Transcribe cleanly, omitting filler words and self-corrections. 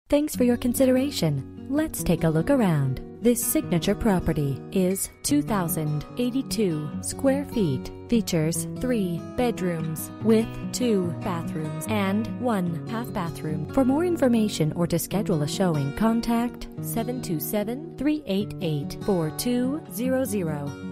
Thanks for your consideration. Let's take a look around. This signature property is 2,082 square feet. Features 3 bedrooms with 2 bathrooms and 1 half bathroom. For more information or to schedule a showing, contact 727-388-4200.